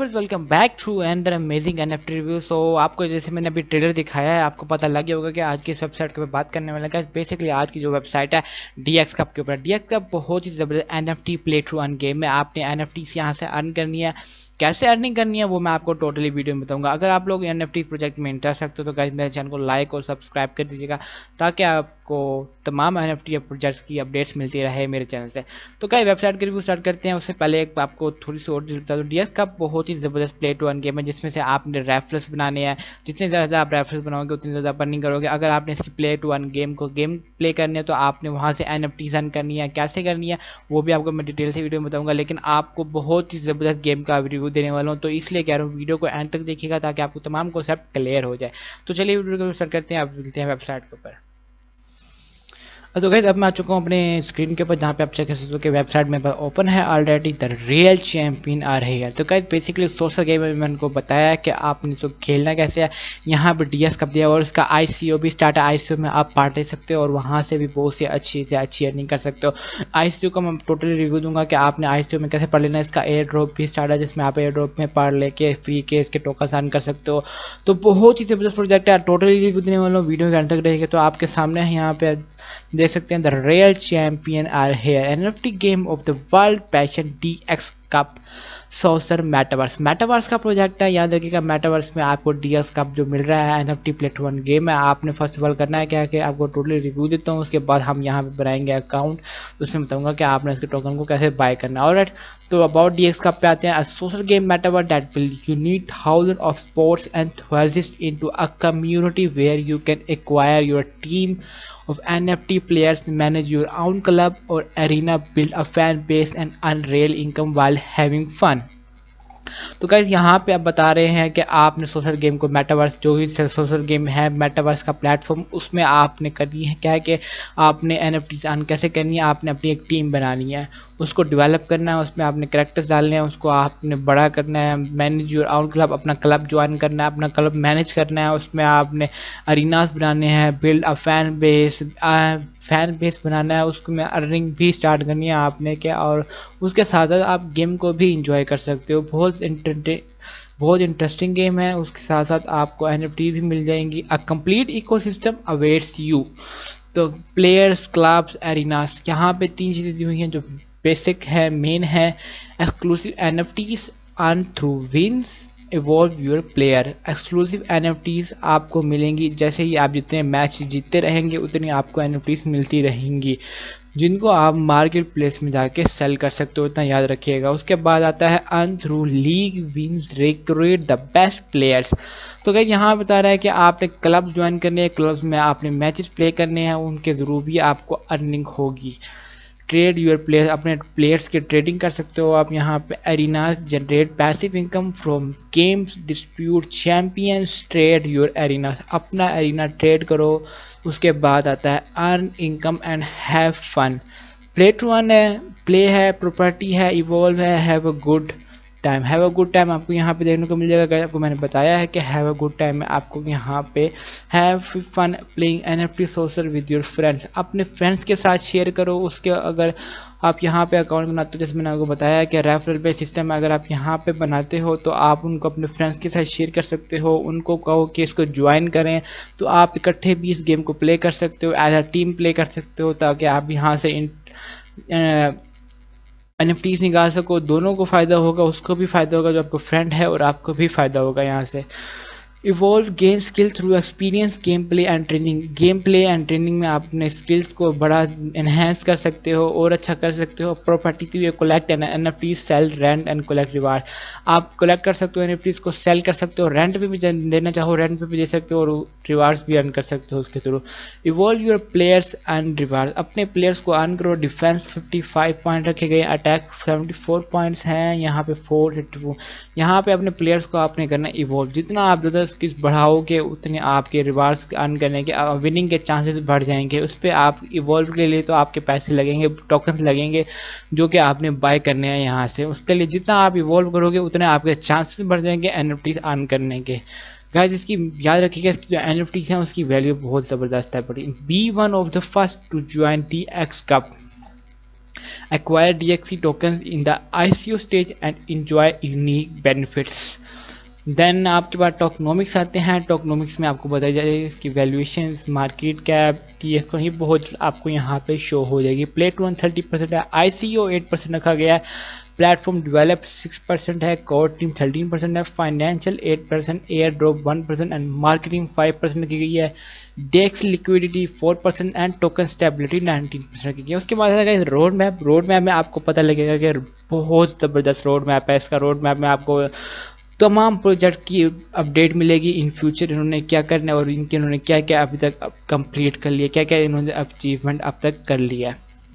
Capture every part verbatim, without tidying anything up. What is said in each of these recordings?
Viewers welcome back to another amazing NFT review. So आपको जैसे मैंने अभी ट्रेलर दिखाया है, आपको पता लग गया होगा कि आज की इस वेबसाइट के ऊपर बात करने वाला है। बेसिकली आज की जो वेबसाइट है डीएक्स कप के ऊपर। डीएक्स कप बहुत ही ज़बरदस्त NFT play through earn game में आपने एनएफटी से यहाँ से अर्न करनी है। कैसे अर्निंग करनी है वो मैं आपको टोटली वीडियो में बताऊंगा। अगर आप लोग एनएफटी प्रोजेक्ट में इंटरेस्ट रखते हो तो गाइस मेरे चैनल को लाइक और सब्सक्राइब कर दीजिएगा ताकि आपको तमाम एनएफटी प्रोजेक्ट्स की अपडेट्स मिलती रहे मेरे चैनल से। तो गाइस वेबसाइट के रिव्यू स्टार्ट करते हैं। उससे पहले एक आपको थोड़ी सी और बता दूं, डीएक्स कप बहुत ही ज़बरदस्त प्ले टू अर्न गेम है जिसमें से आपने रेफरेंस बनाने हैं। जितने ज़्यादा आप रेफरेंस बनाओगे उतनी ज़्यादा अर्निंग करोगे। अगर आपने इसकी प्ले टू अर्न गेम को गेम प्ले करनी है तो आपने वहाँ से एनएफटी अर्न करनी है। कैसे करनी है वो भी आपको मैं डिटेल से वीडियो में बताऊंगा, लेकिन आपको बहुत ही ज़बरदस्त गेम का रिव्यू देने वाला हूँ, तो इसलिए कह रहा हूँ वीडियो को एंड तक देखिएगा ताकि आपको तमाम कॉन्सेप्ट क्लियर हो जाए। तो चलिए वीडियो को स्टार्ट करते हैं। आप मिलते हैं वेबसाइट के ऊपर। तो गाइस अब मैं आ चुका हूँ अपने स्क्रीन के ऊपर जहाँ पे आप चेक कर सकते हो कि वेबसाइट में ओपन है already. The real champion are here. तो गाइस बेसिकली सोशल गेम में मैंने को बताया है कि आपने तो खेलना कैसे है। यहाँ पे डीएस कप दिया और इसका आईसीओ भी स्टार्ट है। आईसीओ में आप पार्ट ले सकते हो और वहाँ से भी बहुत सी अच्छी से अच्छी अर्निंग कर सकते हो। आईसीओ का मैं टोटली रिव्यू दूंगा कि आपने आईसीओ में कैसे पढ़ लेना है। इसका एयर ड्रॉप भी स्टार्ट है जिसमें आप एयर ड्रॉप में पार्ट लेके फ्री के इसके टोकन अर्न कर सकते हो। तो बहुत ही जबरदस्त प्रोजेक्ट है। टोटली रिव्यू देने वाला हूँ, वीडियो के अंत तक रहेगा। तो आपके सामने है यहाँ पे देख सकते हैं the real champion are here, NFT game of the world passion DX cup soccer metaverse. Metaverse का प्रोजेक्ट है, याद रखिएगा। मेटावर्स में आपको डीएक्स कप जो मिल रहा है एनएफटी प्लेटफॉर्म गेम है। आपने फर्स्ट ऑफ ऑल करना है क्या कि आपको टोटली रिव्यू देता हूँ, उसके बाद हम यहाँ पे बनाएंगे अकाउंट, उसमें बताऊंगा कि आपने इसके टोकन को कैसे बाय करना है। ऑलराइट, तो अबाउट डीएक्स कप पे आते हैं। Social game metaverse that will unite thousand of sports enthusiasts into a community where you can acquire your team of N F T players, manage your own club or arena, build a fan base and earn real income while having fun। तो guys यहाँ पे अब बता रहे हैं कि आपने social game को मेटावर्स, जो भी सोशल गेम है मेटावर्स का प्लेटफॉर्म, उसमें आपने करनी है क्या है कि आपने एनएफटी अर्न कैसे करनी है। आपने अपनी एक टीम बनानी है, उसको डेवलप करना है, उसमें आपने कैरेक्टर्स डालने हैं, उसको आपने बड़ा करना है। मैनेज योर आउन क्लब, अपना क्लब ज्वाइन करना है, अपना क्लब मैनेज करना है। उसमें आपने अरीनास बनाने हैं, build a fan base, fan base बनाना है, उसको में अर्निंग भी स्टार्ट करनी है आपने क्या। और उसके साथ साथ आप गेम को भी इंजॉय कर सकते हो। बहुत इंटरटे बहुत इंटरेस्टिंग गेम है। उसके साथ साथ आपको एनएफटी भी मिल जाएंगी। A complete ecosystem awaits you. तो प्लेयर्स, क्लब्स, एरिनास, यहाँ पे तीन चीज़ें दी हुई हैं जो बेसिक है, मेन है। Exclusive NFTs earn through wins, evolve your player. Exclusive NFTs आपको मिलेंगी जैसे ही आप जितने मैच जीतते रहेंगे उतनी आपको एनएफटीज मिलती रहेंगी, जिनको आप मार्केट प्लेस में जाके सेल कर सकते हो, इतना याद रखिएगा। उसके बाद आता है earn through league wins, recruit the best players. तो गाइस यहाँ बता रहा है कि आपने क्लब ज्वाइन करने हैं, क्लब्स में आपने मैचेस प्ले करने हैं, उनके थ्रू भी आपको अर्निंग होगी। ट्रेड यूर प्लेयर, अपने प्लेयर्स की ट्रेडिंग कर सकते हो आप यहाँ पे। Arena generate passive income from games, dispute champions, trade your arena, अपना एरिना ट्रेड करो। उसके बाद आता है earn income and have fun. Play to earn है, प्ले है, प्रॉपर्टी है, इवॉल्व है, have a good time. Have a good time आपको यहाँ पे देखने को मिल जाएगा। आपको मैंने बताया है कि हैव अ गुड टाइम में आपको यहाँ पे have fun playing NFT social with your friends, अपने फ्रेंड्स के साथ शेयर करो। उसके अगर आप यहाँ पे अकाउंट बनाते हो, जैसे मैंने आपको बताया कि रेफरल पे सिस्टम अगर आप यहाँ पे बनाते हो तो आप उनको अपने फ्रेंड्स के साथ शेयर कर सकते हो। उनको कहो कि इसको ज्वाइन करें तो आप इकट्ठे भी इस गेम को प्ले कर सकते हो, एज अ टीम प्ले कर सकते हो, ताकि आप यहाँ से इन एनएफटीज निकाल सको। दोनों को फ़ायदा होगा, उसको भी फ़ायदा होगा जो आपको फ्रेंड है, और आपको भी फ़ायदा होगा यहाँ से। Evolve gain skill through experience, game play and training. Game play and training में आप अपने स्किल्स को बड़ा इन्हेंस कर सकते हो और अच्छा कर सकते हो। Property through collect an NFT, sale, rent and collect reward. आप कलेक्ट कर सकते हो एनएफटीज को, सेल कर सकते हो, रेंट पे भी देना चाहो रेंट पे भी दे सकते हो, और रिवार्ड्स भी अर्न कर सकते हो उसके थ्रू। Evolve your players and reward, अपने प्लेयर्स को अर्न करो। डिफेंस फिफ्टी फाइव पॉइंट रखे गए, अटैक सेवेंटी फोर पॉइंट्स हैं, यहाँ पे फोर फिफ्टी फोर। यहाँ पे अपने प्लेयर्स को आपने करना इवॉल्व। जितना आप ज़्यादा स्किल्स बढ़ाओगे उतने आपके रिवार्ड्स अर्न करने के, विनिंग के चांसेस बढ़ जाएंगे। उस पर आप इवॉल्व के लिए तो आपके पैसे लगेंगे, टोकन्स लगेंगे जो कि आपने बाय करने हैं यहाँ से। उसके लिए जितना आप इवॉल्व करोगे उतने आपके चांसेस बढ़ जाएंगे एनएफटी अर्न करने के। गाइस इसकी याद रखिएगा, इसकी जो एनएफटीज हैं उसकी वैल्यू बहुत ज़बरदस्त है। बड़ी be one of the first to join DX cup. acquire D X C tokens in the I C O stage and enjoy unique benefits. Then आपके पास टोकनोमिक्स आते हैं। टोकनोमिक्स में आपको बताया जाएगा इसकी valuation, market cap, T F ये बहुत आपको यहाँ पे शो हो जाएगी। Play to one thirty percent है, I C O eight percent रखा गया है, प्लेटफॉर्म डेवलप सिक्स परसेंट है, कोर टीम थर्टीन परसेंट है, financial eight percent, air drop one percent and marketing five percent की गई है, DEX liquidity four percent and token stability nineteen percent की गई है। उसके बाद है रोड मैप। रोड मैप में आपको पता लगेगा कि बहुत ज़बरदस्त रोड मैप है। इसका रोड मैप में आपको तमाम प्रोजेक्ट की अपडेट मिलेगी, इन फ्यूचर इन्होंने क्या करना है और इनके इन्होंने क्या क्या अभी तक कंप्लीट कर लिया, क्या क्या इन्होंने अचीवमेंट अब तक कर लिया।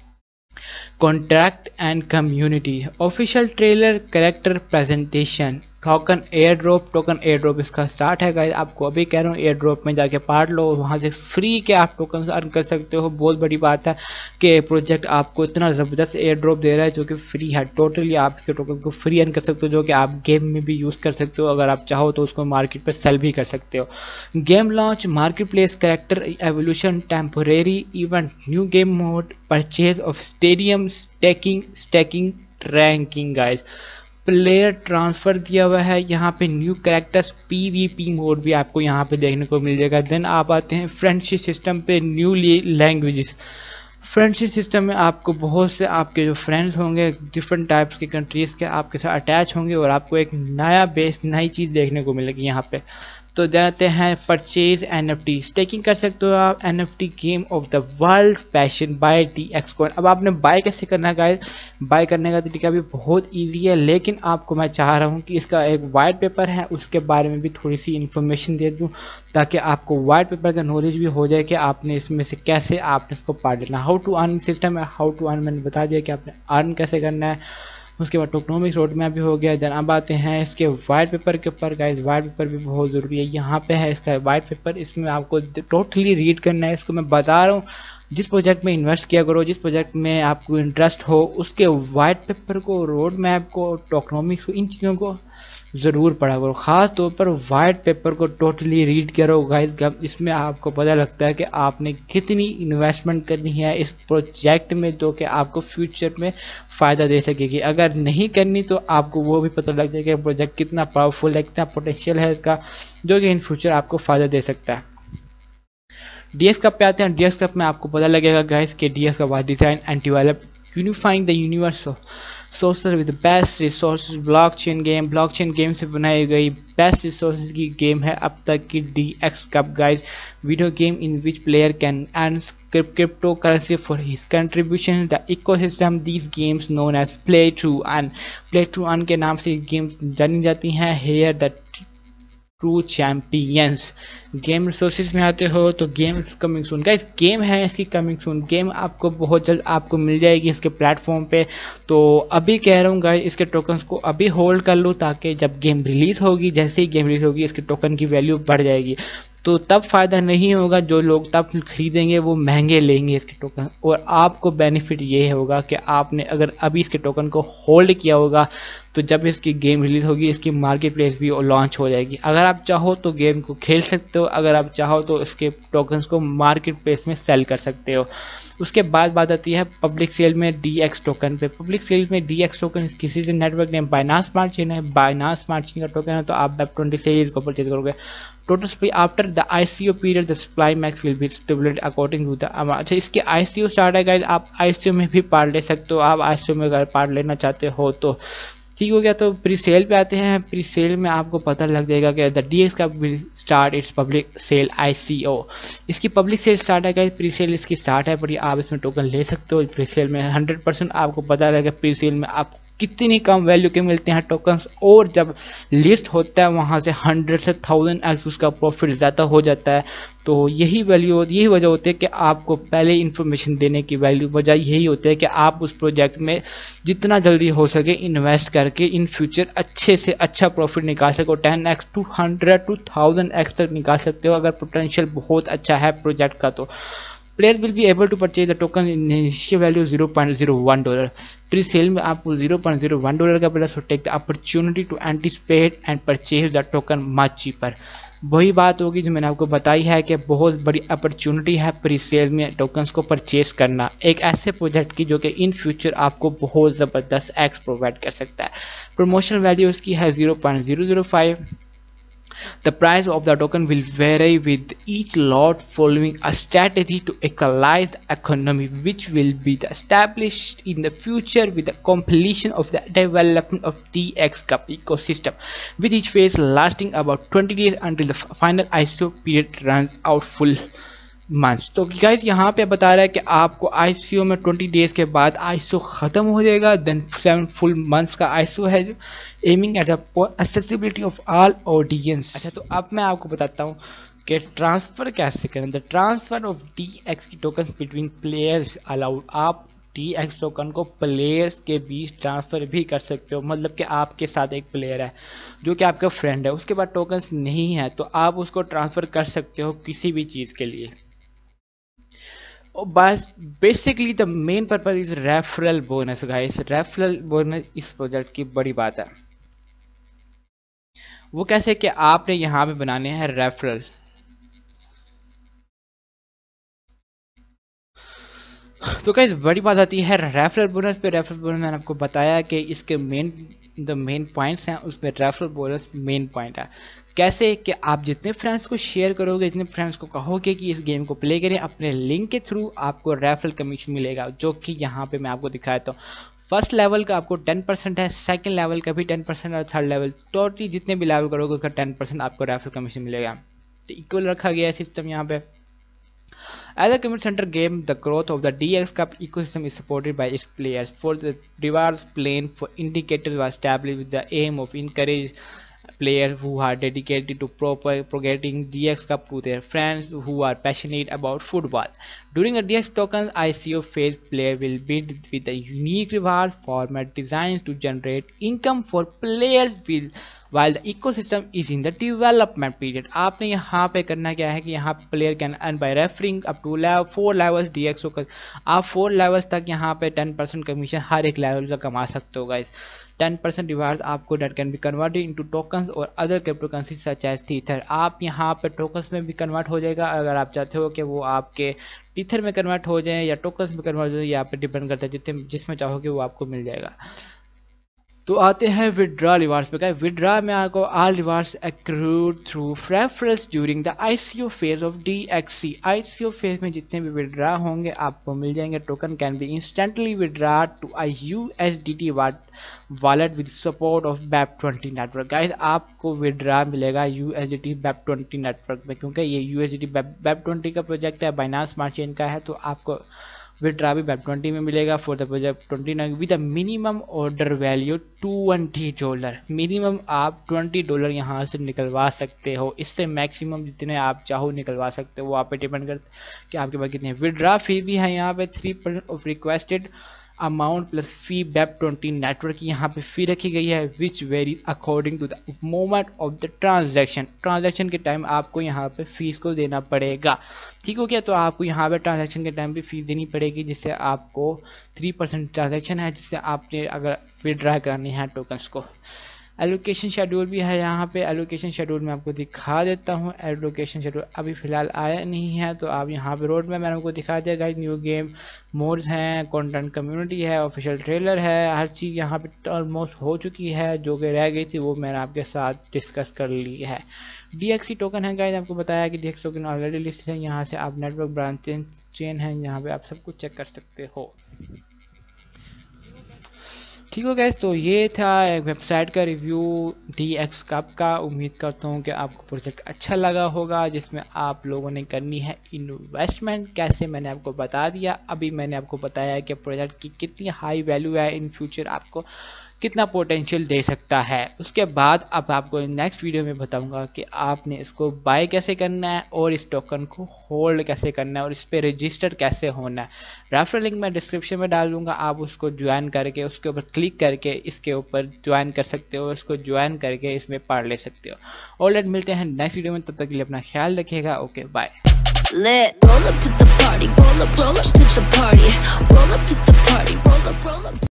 Contract and community, official trailer, character presentation, token air drop. Token air drop इसका स्टार्ट है गाइस, आपको अभी कह रहा हूँ एयर ड्रॉप में जाके पार्ट लो, वहाँ से फ्री के आप टोकन अर्न कर सकते हो। बहुत बड़ी बात है कि प्रोजेक्ट आपको इतना ज़बरदस्त एयर ड्रॉप दे रहा है जो कि फ्री है टोटली। आप इसके टोकन को फ्री अर्न कर सकते हो, जो कि आप गेम में भी यूज़ कर सकते हो। अगर आप चाहो तो उसको मार्केट पर सेल भी कर सकते हो। Game launch, market place, character evolution, temporary event, new game mode, purchase of stadium, stacking stacking ranking guys, player transfer दिया हुआ है यहाँ पे, न्यू कैरेक्टर्स, पीवीपी मोड भी आपको यहाँ पे देखने को मिल जाएगा। देन आप आते हैं फ्रेंडशिप सिस्टम पे, न्यू लैंग्वेजेस। फ्रेंडशिप सिस्टम में आपको बहुत से आपके जो फ्रेंड्स होंगे डिफरेंट टाइप्स के कंट्रीज़ के आपके साथ अटैच होंगे और आपको एक नया बेस, नई चीज़ देखने को मिलेगी यहाँ पे। तो जाते हैं purchase N F T, staking कर सकते हो आप N F T game of the world passion buy D X coin. अब आपने बाय कैसे करना है गाइस, बाय करने का तरीका भी बहुत इजी है, लेकिन आपको मैं चाह रहा हूँ कि इसका एक वाइट पेपर है उसके बारे में भी थोड़ी सी इन्फॉर्मेशन दे दूँ, ताकि आपको वाइट पेपर का नॉलेज भी हो जाए कि आपने इसमें से कैसे आपने इसको पढ़ लेना। हाउ टू अर्न सिस्टम है, हाउ टू अर्न मैंने बता दिया कि आपने अर्न कैसे करना है। उसके बाद टोकनोमिक्स रोड मैप भी हो गया। देन अब आते हैं इसके वाइट पेपर के ऊपर गाइस। वाइट पेपर भी बहुत ज़रूरी है, यहाँ पे है इसका वाइट पेपर, इसमें आपको टोटली रीड करना है। इसको मैं बता रहा हूँ, जिस प्रोजेक्ट में इन्वेस्ट किया करो, जिस प्रोजेक्ट में आपको इंटरेस्ट हो, उसके वाइट पेपर को, रोड मैप को, टोकनोमिक्स को, इन चीज़ों को ज़रूर पढ़ा करो। ख़ास तौर पर वाइट पेपर को टोटली रीड करो गाइस। इसमें आपको पता लगता है कि आपने कितनी इन्वेस्टमेंट करनी है इस प्रोजेक्ट में, जो कि आपको फ्यूचर में फ़ायदा दे सकेगी। अगर नहीं करनी तो आपको वो भी पता लग जाएगा कि प्रोजेक्ट कितना पावरफुल है, कितना पोटेंशियल है इसका, जो कि इन फ्यूचर आपको फ़ायदा दे सकता है। डीएक्स कप पे आते हैं। डीएक्स कप में आपको पता लगेगा गाइस कि डीएक्स का wide design and develop unifying the universe soccer with best resources, blockchain game. Blockchain game से बनाई गई बेस्ट रिसोर्सेज की गेम है अब तक की DX cup guys. Video game in which player can earn crypto currency for his contribution the ecosystem. These games known as play to earn. Play to earn के नाम से गेम्स जानी जाती हैं। Here the true champions. Game resources में आते हो तो game coming soon guys, game है इसकी कमिंग सून। गेम आपको बहुत जल्द आपको मिल जाएगी इसके प्लेटफॉर्म पे। तो अभी कह रहा हूँ गाइस, इसके टोकन्स को अभी होल्ड कर लो, ताकि जब गेम रिलीज होगी, जैसे ही गेम रिलीज होगी, इसके टोकन की वैल्यू बढ़ जाएगी। तो तब फ़ायदा नहीं होगा, जो लोग तब खरीदेंगे वो महंगे लेंगे इसके टोकन, और आपको बेनिफिट ये होगा कि आपने अगर अभी इसके टोकन को होल्ड किया होगा तो जब इसकी गेम रिलीज़ होगी इसकी मार्केट प्लेस भी लॉन्च हो जाएगी। अगर आप चाहो तो गेम को खेल सकते हो, अगर आप चाहो तो इसके टोकन्स को मार्केट प्लेस में सेल कर सकते हो। उसके बाद बात आती है पब्लिक सेल में डीएक्स टोकन पे। पब्लिक सेल में डीएक्स टोकन किसी से network name Binance smart chain है, बाइनांस स्मार्ट चेन का टोकन है, तो आप वेब ट्वेंटी से इसको परचेज करोगे। Total supply after the ICO period the supply max will be stipulated according to the. अच्छा, इसके आईसीओ स्टार्ट है गाइस, आप आईसीओ में भी पार्ट ले सकते हो। आप आईसीओ में अगर पार्ट लेना चाहते हो तो ठीक हो गया। तो प्री सेल पे आते हैं। प्री सेल में आपको पता लग जाएगा कि द डीएक्स का will start its public sale ICO. इसकी पब्लिक सेल स्टार्ट है गाइस, प्री सेल इसकी स्टार्ट है, पर आप इसमें टोकन ले सकते हो। प्री सेल में हंड्रेड परसेंट आपको पता लगेगा प्री सेल में आप कितनी कम वैल्यू के मिलते हैं टोकन्स, और जब लिस्ट होता है वहाँ से हंड्रेड से थाउजेंड एक्स उसका प्रॉफिट ज़्यादा हो जाता है। तो यही वैल्यू यही वजह होती है कि आपको पहले इन्फॉर्मेशन देने की वैल्यू वजह यही होती है कि आप उस प्रोजेक्ट में जितना जल्दी हो सके इन्वेस्ट करके इन फ्यूचर अच्छे से अच्छा प्रॉफिट निकाल सको। Ten x to hundred to thousand x तक निकाल सकते हो अगर पोटेंशियल बहुत अच्छा है प्रोजेक्ट का। तो player will be able to purchase the token in initial value zero point zero one dollar. Pre sale में आपको zero point zero one dollar का players to take the opportunity to anticipate and purchase the token much cheaper. वही बात होगी जो मैंने आपको बताई है कि बहुत बड़ी अपॉर्चुनिटी है प्री सेल में टोकन्स को परचेज करना, एक ऐसे प्रोजेक्ट की जो कि इन फ्यूचर आपको बहुत ज़बरदस्त एक्स प्रोवाइड कर सकता है। प्रमोशन वैल्यू उसकी है zero point zero zero five. The price of the token will vary with each lot following a strategy to equalize the economy, which will be established in the future with the completion of the development of D X Cup ecosystem, with each phase lasting about twenty days until the final I C O period runs out full months. तो guys यहाँ पे बता रहा है कि आपको ICO में twenty days के बाद आईसीओ ख़त्म हो जाएगा, देन सेवन फुल मंथ्स का आईसीओ है जो aiming at the accessibility of all audience. अच्छा, तो अब मैं आपको बताता हूँ कि ट्रांसफ़र कैसे करें। The transfer of D X की टोकन बिटवीन प्लेयर्स अलाउड। आप डी एक्स टोकन को प्लेयर्स के बीच ट्रांसफ़र भी कर सकते हो, मतलब कि आपके साथ एक प्लेयर है जो कि आपका फ्रेंड है, उसके बाद टोकन्स नहीं है तो आप उसको ट्रांसफ़र कर सकते हो किसी भी चीज़ के लिए। बस basically the main purpose is referral bonus guys. Referral bonus इस प्रोजेक्ट की बड़ी बात है। वो कैसे कि आपने यहाँ पे बनाने हैं रेफरल। तो गाइस बड़ी बात आती है रेफरल बोनस पे। रेफरल बोनस मैंने आपको बताया कि इसके मेन द मेन पॉइंट्स हैं, उसमें रेफरल बोनस मेन पॉइंट है। कैसे कि आप जितने फ्रेंड्स को शेयर करोगे, जितने फ्रेंड्स को कहोगे कि इस गेम को प्ले करें अपने लिंक के थ्रू, आपको रेफरल कमीशन मिलेगा, जो कि यहाँ पे मैं आपको दिखाता हूँ। फर्स्ट लेवल का आपको टेन परसेंट है, सेकंड लेवल का भी टेन परसेंट और थर्ड लेवल टोटली जितने भी लेवल करोगे उसका टेन परसेंट आपको रेफरल कमीशन मिलेगा। तो इक्वल रखा गया है सिस्टम यहाँ पे। As a community center game, the growth of the D X Cup ecosystem is supported by its players. For the rewards plan for indicators was established with the aim of encourage players who are dedicated to propagating D X Cup to their friends who are passionate about football. During the D X token I C O phase, player will bid with a unique reward format designed to generate income for players will while the ecosystem is in the development period. आपने यहाँ पे करना क्या है कि यहाँ player can earn by referring up to four levels D X token. आप four levels तक यहाँ पे टेन परसेंट कमीशन हर एक लेवल का कमा सकते हो गाइस। टेन परसेंट रिवार्ड्स आपको that can be converted into tokens और other crypto currency such as tether. आप यहाँ पे टोकन्स में भी कन्वर्ट हो जाएगा अगर आप चाहते हो कि वो आपके टीथर में कन्वर्ट हो जाए या टोकन्स में कन्वर्ट हो जाए, यहाँ पे डिपेंड करता है, जितने जिसमें चाहोगे वो आपको मिल जाएगा। तो आते हैं विड्रॉ रिवार्ड्स पे। क्या विड्रॉ में आपको all rewards accrued through referrals during the ICO phase of DEXE. ICO phase में जितने भी विड्रॉ होंगे आपको मिल जाएंगे। Token can be instantly withdraw to a USDT wallet with support of BEP twenty network. Guys आपको विड्रॉ मिलेगा USDT BEP twenty network में, क्योंकि ये यूएसडीटी बैप ट्वेंटी का प्रोजेक्ट है, बाइनांस स्मार्ट चेन का है, तो आपको विड्रॉ भी बैप ट्वेंटी में मिलेगा for the project twenty nine with minimum order value twenty dollar. Minimum आप ट्वेंटी डॉलर यहाँ से निकलवा सकते हो, इससे मैक्सिमम जितने आप चाहो निकलवा सकते हो, वो आप पे डिपेंड करते कि आपके पास कितने। विड्रॉ फी भी है यहाँ पे three percent of requested amount plus fee BEP twenty network की यहाँ पे फी रखी गई है, which vary according to the moment of the transaction. Transaction के टाइम आपको यहाँ पे फीस को देना पड़ेगा, ठीक हो गया। तो आपको यहाँ पे ट्रांजैक्शन के टाइम भी फीस देनी पड़ेगी, जिससे आपको थ्री परसेंट ट्रांजैक्शन है, जिससे आपने अगर विड्रॉ करनी है टोकन्स को। एलोकेशन शेड्यूल भी है यहाँ पे। एलोकेशन शेड्यूल मैं आपको दिखा देता हूँ। एलोकेशन शेड्यूल अभी फ़िलहाल आया नहीं है, तो आप यहाँ पे रोड में मैंने आपको दिखा दिया गाइस। न्यू गेम मोड्स हैं, कंटेंट कम्युनिटी है, ऑफिशियल ट्रेलर है, हर चीज़ यहाँ पे ऑलमोस्ट हो चुकी है। जो कि रह गई थी वो मैंने आपके साथ डिस्कस कर ली है। डीएक्सी टोकन है गाइस, आपको बताया कि डीएक्सी टोकन ऑलरेडी लिस्ट है। यहाँ से आप नेटवर्क ब्रांच चेन है, यहाँ पे आप सब कुछ चेक कर सकते हो, ठीक हो गैस। तो ये था एक वेबसाइट का रिव्यू डी एक्स कप का। उम्मीद करता हूँ कि आपको प्रोजेक्ट अच्छा लगा होगा, जिसमें आप लोगों ने करनी है इन्वेस्टमेंट। कैसे मैंने आपको बता दिया। अभी मैंने आपको बताया है कि प्रोजेक्ट की कितनी हाई वैल्यू है, इन फ्यूचर आपको कितना पोटेंशियल दे सकता है। उसके बाद अब आपको नेक्स्ट वीडियो में बताऊंगा कि आपने इसको बाय कैसे करना है और इस टोकन को होल्ड कैसे करना है और इस पर रजिस्टर कैसे होना है। रेफरल लिंक मैं डिस्क्रिप्शन में डाल दूंगा, आप उसको ज्वाइन करके उसके ऊपर क्लिक करके इसके ऊपर ज्वाइन कर सकते हो, इसको ज्वाइन करके इसमें पढ़ ले सकते हो। ऑलरेडी मिलते हैं नेक्स्ट वीडियो में, तब तक के लिए अपना ख्याल रखिएगा। Okay bye. lit. Roll up to the party, roll up, roll up to the party, roll up to the party, roll up, roll up.